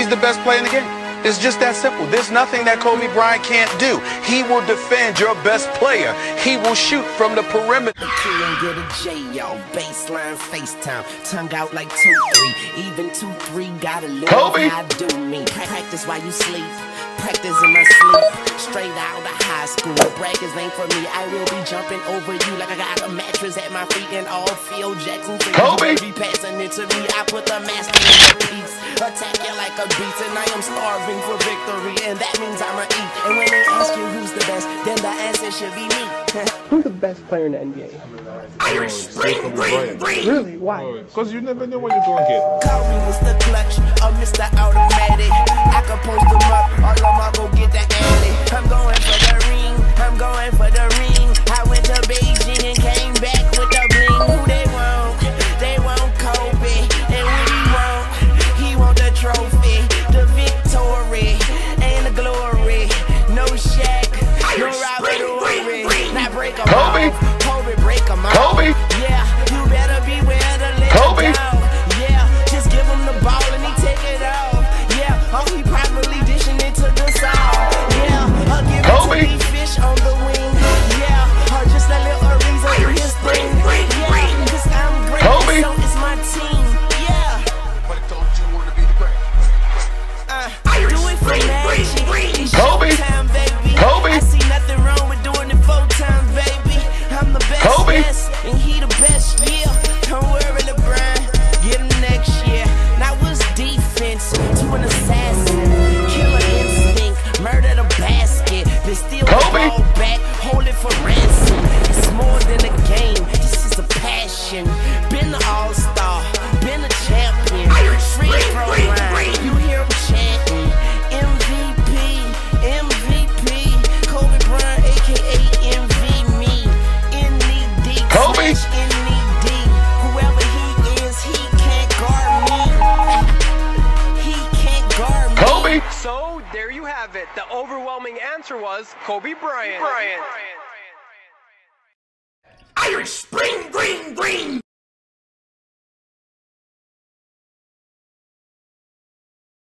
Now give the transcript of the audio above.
He's the best player in the game. It's just that simple. There's nothing that Kobe Bryant can't do. He will defend your best player. He will shoot from the perimeter. The kid and get a J, y'all. Baseline, FaceTime. Tongue out like 2-3. Even 2-3. Gotta live how I do me. Practice while you sleep. Practice in my sleep. Straight out of high school. Braggers ain't for me. I will be jumping over you like I got a mattress at my feet and all Phil Jackson. Kobe be passing it to me. I put the master in the piece. Attack you like a beast, and I am starving for victory, and that means I'ma eat. And when they ask you who's the best, then the answer should be me. Who's the best player in the NBA? Irish Spring. Really? Why? Because you never know what you're going to get. Call me Mr. Clutch or Mr. Automatic. I can post them up, all of them go get the addy. I'm going for the ring, I'm going for the ring. I went to Beijing and came back with the bling. Who they want? They want Kobe. And what he want the trophy, the victory, and the glory. No Shaq, no Robert Horry. Now break 'em off. Kobe, break 'em off. Kobe. Yeah, you better beware the little dog. Yeah, just give him the ball and he take it off. Yeah, oh, he probably dishing it to the song. Yeah, I'll give it to me fish on the wing. Yeah, or just a little reason for his thing. Yeah, cause I'm great, so it's my team. Yeah. Do it for magic. It's showtime, baby. I see nothing wrong with doing it 4 times, baby. I'm the best, and he the best, yeah. Don't worry, LeBron, get him next year. Now what's defense to an assassin? Killer instinct, murder the basket. Then steal the ball back, hold it for ransom. It's more than a game, this is a passion. Been the all-star, been a champion. Free throw line, you hear him chanting. MVP, MVP, Kobe Bryant, aka MV me. NED, NED. Whoever he is, he can't guard me. He can't guard me. So there you have it. The overwhelming answer was Kobe Bryant. Irish Spring.